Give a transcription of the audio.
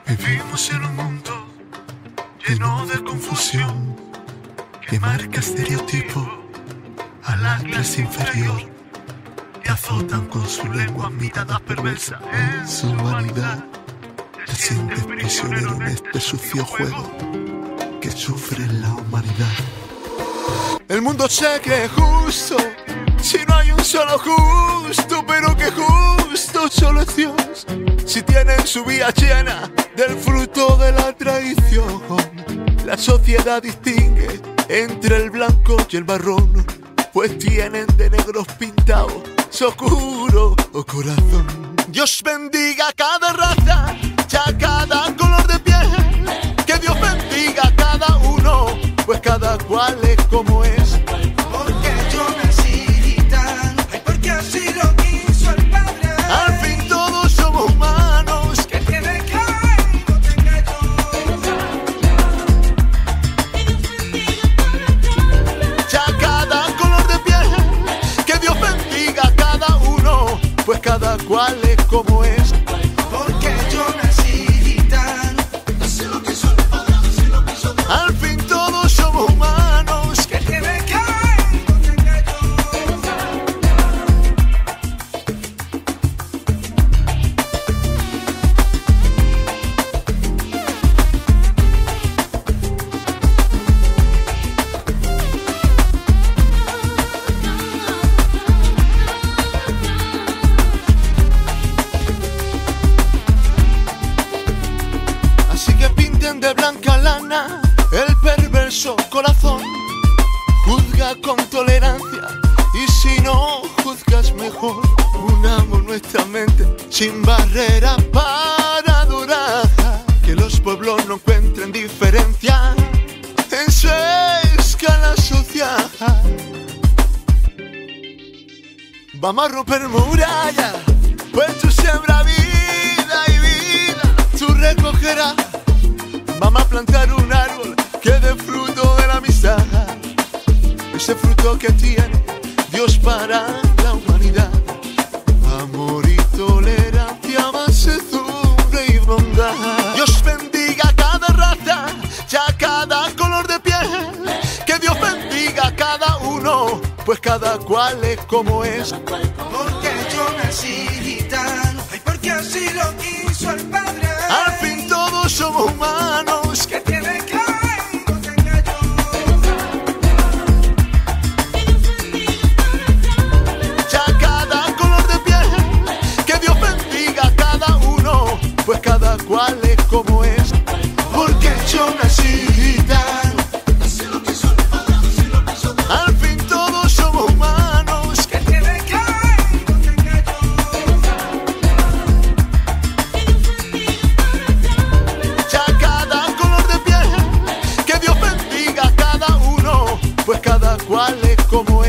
Vivimos en un mundo lleno de confusión que marca estereotipo a la clase inferior, que azotan con su lengua miradas perversas en su humanidad. Te sientes prisionero en este sucio juego que sufre la humanidad. El mundo se cree justo si no hay un solo justo, pero que justo solo es Dios. Si tienen su vida llena del fruto de la traición, la sociedad distingue entre el blanco y el marrón, pues tienen de negros pintados su oscuro corazón. Dios bendiga a cada raza y a cada color de piel, que Dios bendiga a cada uno, pues cada cual es como es. Porque yo nací gitano, ay, porque así lo quiso el Padre. Al fin todos somos humanos, Que tiene que haber y no tenga yo. y a cada color de piel, que Dios bendiga a cada uno, pues cada cual es como es. Porque yo nací gitano, así lo quiso el Padre, así lo quiso Dios. Al fin todos somos humanos, Que tiene que haber y no tenga yo. así que pinten de blanca lana el perverso corazón. Juzga con tolerancia y si no juzgas mejor, unamos nuestra mente sin barreras para adorar. Que los pueblos no encuentren diferencia en su escala social. Vamos a romper murallas, pues tú siembra vida y vida tú recogerás. Vamos a plantar un árbol que dé fruto de la amistad, ese fruto que tiene Dios para la humanidad. Amor y tolerancia, mansedumbre y bondad. Dios bendiga a cada raza y a cada color de piel, que Dios bendiga a cada uno, pues cada cual es como es. Porque yo nací gitano, ay, porque así lo quiso el Padre. Al fin todos somos humanos, Que tiene que haber y no tenga yo. y a cada color de piel, que Dios bendiga a cada uno, pues cada cual es como es. Porque yo nací gitano, Así lo quiso el Padre, así lo quiso Dios. al fin todos somos humanos, Que tiene que haber y no tenga yo. y a cada color de piel, que Dios bendiga a cada uno, pues cada cual es como es.